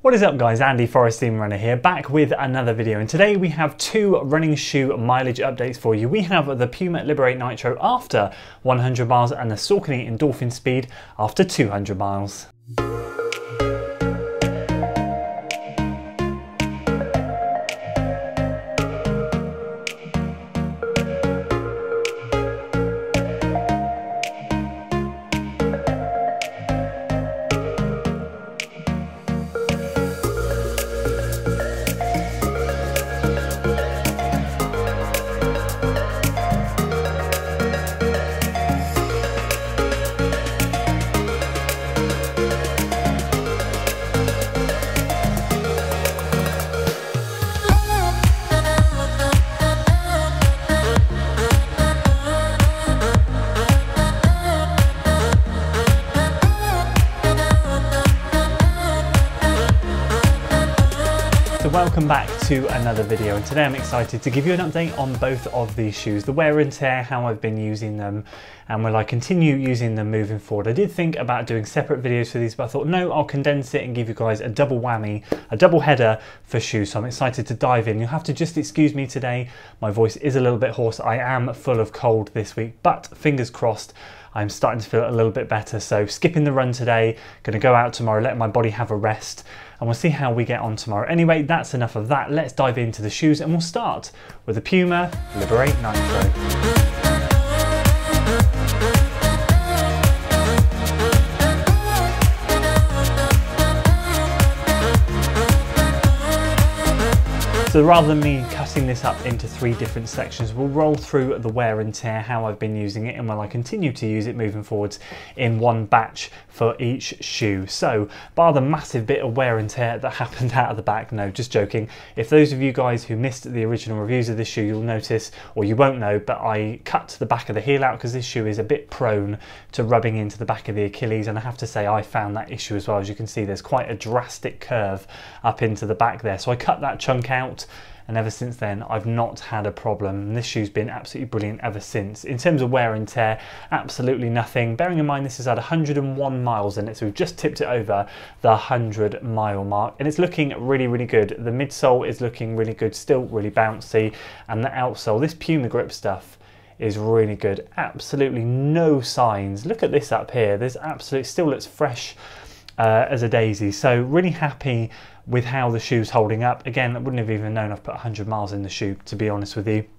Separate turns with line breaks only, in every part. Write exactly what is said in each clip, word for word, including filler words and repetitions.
What is up guys, Andy Forest Team Runner here, back with another video, and today we have two running shoe mileage updates for you. We have the Puma LIBERATE NITRO after one hundred miles and the Saucony ENDORPHIN SPEED after two hundred miles.
So welcome back to another video, and today I'm excited to give you an update on both of these shoes, the wear and tear, how I've been using them, and will I continue using them moving forward. I did think about doing separate videos for these, but I thought no, I'll condense it and give you guys a double whammy, a double header for shoes. So I'm excited to dive in. You'll have to just excuse me today, my voice is a little bit hoarse. I am full of cold this week, but fingers crossed I'm starting to feel a little bit better. So skipping the run today, going to go out tomorrow, let my body have a rest, and we'll see how we get on tomorrow. Anyway, that's enough of that. Let's dive into the shoes, and we'll start with the Puma LIBERATE NITRO. So rather than me cutting this up into three different sections, we'll roll through the wear and tear, how I've been using it, and will I continue to use it moving forwards in one batch for each shoe. So bar the massive bit of wear and tear that happened out of the back, no, just joking. If those of you guys who missed the original reviews of this shoe, you'll notice, or you won't know, but I cut the back of the heel out because this shoe is a bit prone to rubbing into the back of the Achilles, and I have to say I found that issue as well. As you can see, there's quite a drastic curve up into the back there. So I cut that chunk out, and ever since then I've not had a problem, and this shoe's been absolutely brilliant ever since. In terms of wear and tear, absolutely nothing, bearing in mind this has had one hundred and one miles in it, so we've just tipped it over the one hundred mile mark, and it's looking really really good. The midsole is looking really good, still really bouncy, and the outsole, this Puma grip stuff is really good. Absolutely no signs, look at this up here, there's absolutely, still looks fresh uh, as a daisy. So really happy with how the shoe's holding up. Again, I wouldn't have even known I've put one hundred miles in the shoe, to be honest with you.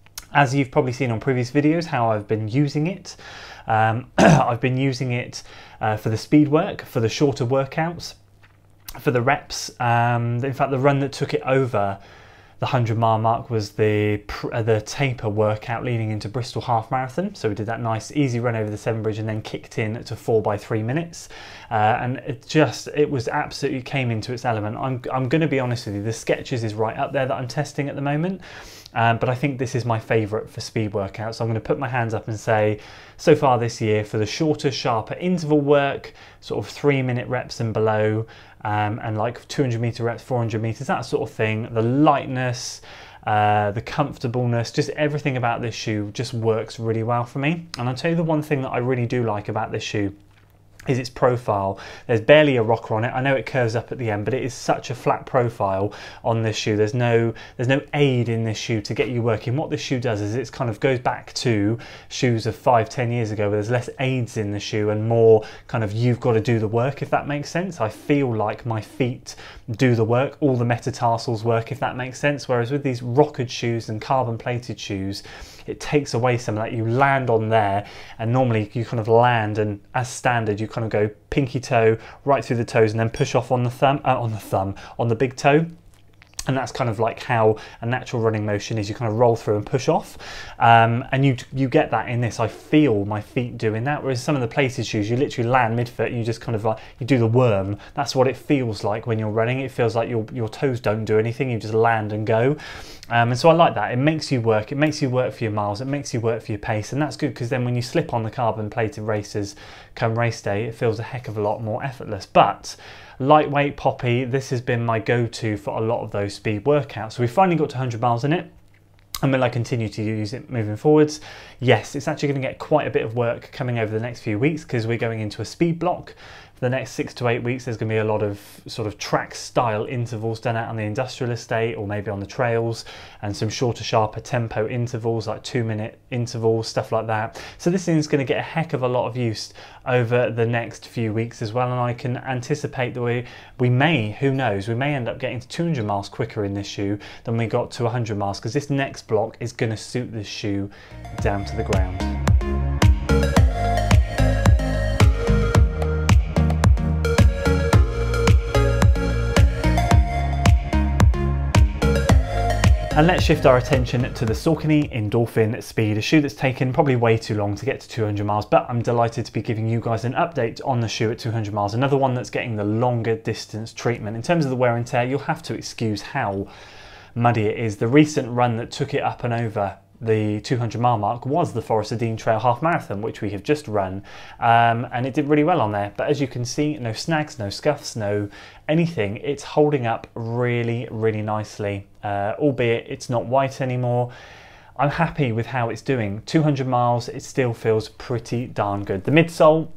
As you've probably seen on previous videos, how I've been using it. Um, I've been using it uh, for the speed work, for the shorter workouts, for the reps. Um, in fact, the run that took it over the one hundred mile mark was the uh, the taper workout leading into Bristol half marathon. So we did that nice easy run over the Severn Bridge and then kicked in to four by three minutes. Uh, and it just, it was absolutely came into its element. I'm, I'm going to be honest with you, the Skechers is right up there that I'm testing at the moment. Um, but I think this is my favourite for speed workouts. So I'm going to put my hands up and say, so far this year, for the shorter, sharper interval work, sort of three minute reps and below, um, and like two hundred metre reps, four hundred metres, that sort of thing, the lightness, uh, the comfortableness, just everything about this shoe just works really well for me. And I'll tell you the one thing that I really do like about this shoe is its profile. There's barely a rocker on it. I know it curves up at the end, but it is such a flat profile on this shoe. There's no there's no aid in this shoe to get you working. What this shoe does is it kind of goes back to shoes of five, ten years ago, where there's less aids in the shoe and more kind of you've got to do the work, if that makes sense. I feel like my feet do the work, all the metatarsals work, if that makes sense. Whereas with these rockered shoes and carbon plated shoes, it takes away some of that. You land on there, and normally you kind of land, and as standard you kind of go pinky toe right through the toes and then push off on the thumb, uh, on the thumb, on the big toe. And that's kind of like how a natural running motion is. You kind of roll through and push off, um, and you you get that in this. I feel my feet doing that, whereas some of the plated shoes, you literally land mid-foot and you just kind of like, you do the worm. That's what it feels like when you're running. It feels like your, your toes don't do anything, you just land and go. Um, and so I like that. It makes you work, it makes you work for your miles, it makes you work for your pace, and that's good, because then when you slip on the carbon plated races come race day, it feels a heck of a lot more effortless. But lightweight, poppy, this has been my go-to for a lot of those speed workouts. So we finally got to one hundred miles in it. And will I continue to use it moving forwards? Yes, it's actually going to get quite a bit of work coming over the next few weeks, because we're going into a speed block
for the next six to eight weeks, there's going to be a lot of sort of track style intervals done out on the industrial estate or maybe on the trails, and some shorter, sharper tempo intervals like two minute intervals, stuff like that. So this thing's going to get a heck of a lot of use over the next few weeks as well, and I can anticipate that we, we may, who knows, we may end up getting to two hundred miles quicker in this shoe than we got to one hundred miles, because this next block is going to suit this shoe down to the ground. And let's shift our attention to the Saucony ENDORPHIN Speed, a shoe that's taken probably way too long to get to two hundred miles, but I'm delighted to be giving you guys an update on the shoe at two hundred miles. Another one that's getting the longer distance treatment. In terms of the wear and tear, you'll have to excuse how muddy it is. The recent run that took it up and over the two hundred mile mark was the Forest of Dean Trail Half Marathon, which we have just run, um, and it did really well on there. But as you can see, no snags, no scuffs, no anything. It's holding up really, really nicely, uh, albeit it's not white anymore. I'm happy with how it's doing. two hundred miles, it still feels pretty darn good. The midsole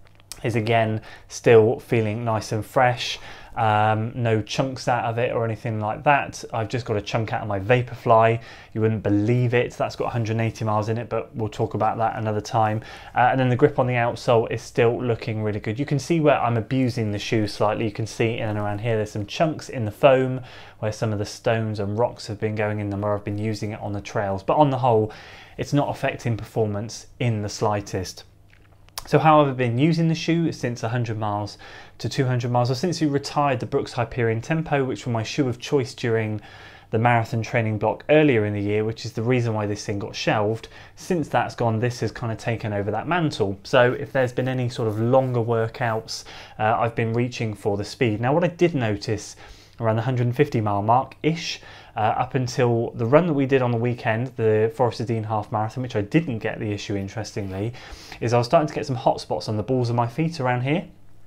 is again still feeling nice and fresh. Um, no chunks out of it or anything like that. I've just got a chunk out of my Vaporfly. You wouldn't believe it. That's got one hundred eighty miles in it, but we'll talk about that another time. Uh, and then the grip on the outsole is still looking really good. You can see where I'm abusing the shoe slightly. You can see in and around here there's some chunks in the foam where some of the stones and rocks have been going in them, where I've been using it on the trails. But on the whole, it's not affecting performance in the slightest. So how have I been using the shoe since one hundred miles to two hundred miles? Well, since we retired the Brooks Hyperion Tempo, which was my shoe of choice during the marathon training block earlier in the year, which is the reason why this thing got shelved. Since that's gone, this has kind of taken over that mantle. So if there's been any sort of longer workouts, uh, I've been reaching for the speed. Now, what I did notice around the one hundred fifty mile mark-ish, uh, up until the run that we did on the weekend, the Forest of Dean Half Marathon, which I didn't get the issue, interestingly, is I was starting to get some hot spots on the balls of my feet around here,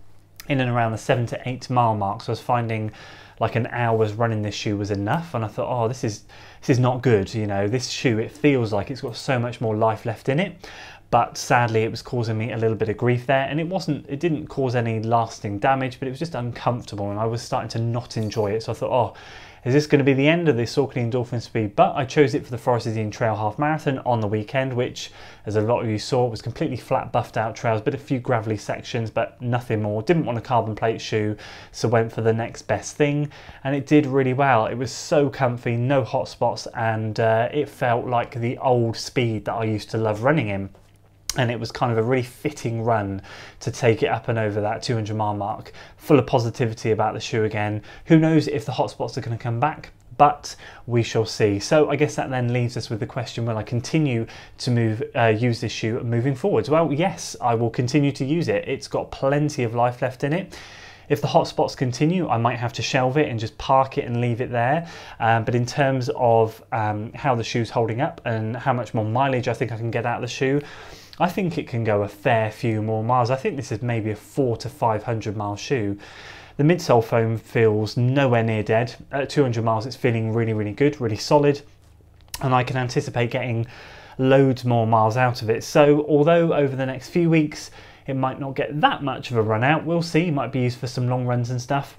in and around the seven to eight mile mark. So I was finding like an hour's running this shoe was enough, and I thought, oh, this is this is not good. You know, this shoe, it feels like it's got so much more life left in it. But sadly, it was causing me a little bit of grief there, and it wasn't, it didn't cause any lasting damage, but it was just uncomfortable, and I was starting to not enjoy it. So I thought, oh, is this going to be the end of the Saucony ENDORPHIN Speed? But I chose it for the Forest of Dean Trail Half Marathon on the weekend, which, as a lot of you saw, was completely flat, buffed out trails, but a few gravelly sections, but nothing more. Didn't want a carbon plate shoe, so went for the next best thing, and it did really well. It was so comfy, no hot spots, and uh, it felt like the old Speed that I used to love running in. And it was kind of a really fitting run to take it up and over that two hundred mile mark. Full of positivity about the shoe again. Who knows if the hotspots are going to come back, but we shall see. So I guess that then leaves us with the question, will I continue to move, uh, use this shoe moving forwards? Well, yes, I will continue to use it. It's got plenty of life left in it. If the hotspots continue, I might have to shelve it and just park it and leave it there. Um, but in terms of um, how the shoe's holding up and how much more mileage I think I can get out of the shoe, I think it can go a fair few more miles. I think this is maybe a four to five hundred mile shoe. The midsole foam feels nowhere near dead. At two hundred miles, it's feeling really, really good, really solid. And I can anticipate getting loads more miles out of it. So although over the next few weeks, it might not get that much of a run out, we'll see. It might be used for some long runs and stuff.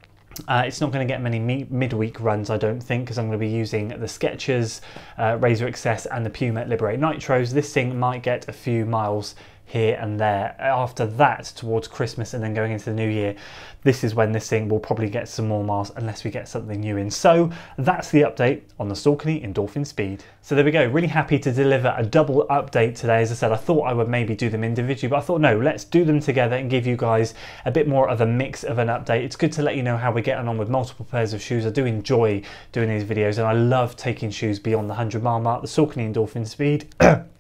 Uh, it's not going to get many midweek runs, I don't think, because I'm going to be using the Skechers uh, Razor Excess and the Puma Liberate Nitros. This thing might get a few miles here and there. After that, towards Christmas and then going into the new year, this is when this thing will probably get some more miles unless we get something new in. So that's the update on the Saucony ENDORPHIN Speed. So there we go, really happy to deliver a double update today. As I said, I thought I would maybe do them individually, but I thought no, let's do them together and give you guys a bit more of a mix of an update. It's good to let you know how we're getting on with multiple pairs of shoes. I do enjoy doing these videos, and I love taking shoes beyond the one hundred mile mark. The Saucony ENDORPHIN Speed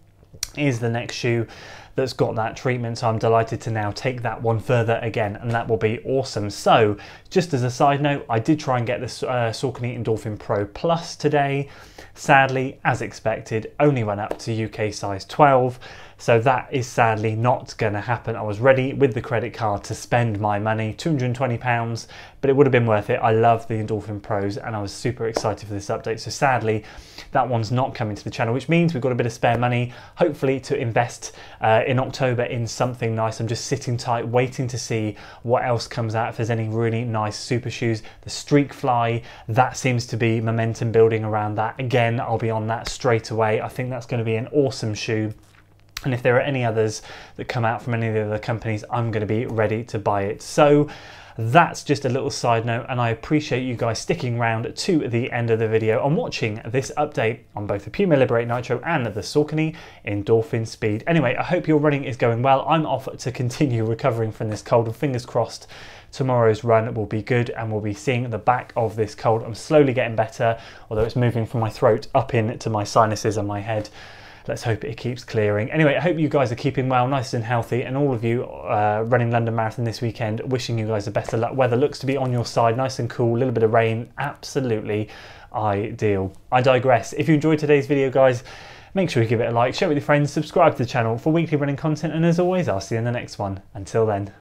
is the next shoe that's got that treatment, so I'm delighted to now take that one further again, and that will be awesome. So just as a side note, I did try and get this uh, Saucony ENDORPHIN Pro Plus today. Sadly, as expected, only went up to U K size twelve, So that is sadly not going to happen. I was ready with the credit card to spend my money, two hundred and twenty pounds, but it would have been worth it. I love the Endorphin Pros and I was super excited for this update. So sadly, that one's not coming to the channel, which means we've got a bit of spare money, hopefully to invest uh, in October in something nice. I'm just sitting tight, waiting to see what else comes out, if there's any really nice super shoes. The Streak Fly, that seems to be momentum building around that. Again, I'll be on that straight away. I think that's going to be an awesome shoe. And if there are any others that come out from any of the other companies, I'm going to be ready to buy it. So that's just a little side note, and I appreciate you guys sticking around to the end of the video and watching this update on both the Puma Liberate Nitro and the Saucony Endorphin Speed. Anyway, I hope your running is going well. I'm off to continue recovering from this cold, and fingers crossed tomorrow's run will be good and we'll be seeing the back of this cold. I'm slowly getting better, although it's moving from my throat up into my sinuses and my head. Let's hope it keeps clearing. Anyway, I hope you guys are keeping well, nice and healthy, and all of you uh, running London Marathon this weekend, wishing you guys the better luck. Weather looks to be on your side, nice and cool, a little bit of rain, absolutely ideal. I digress. If you enjoyed today's video, guys, make sure you give it a like, share it with your friends, subscribe to the channel for weekly running content, and as always, I'll see you in the next one. Until then.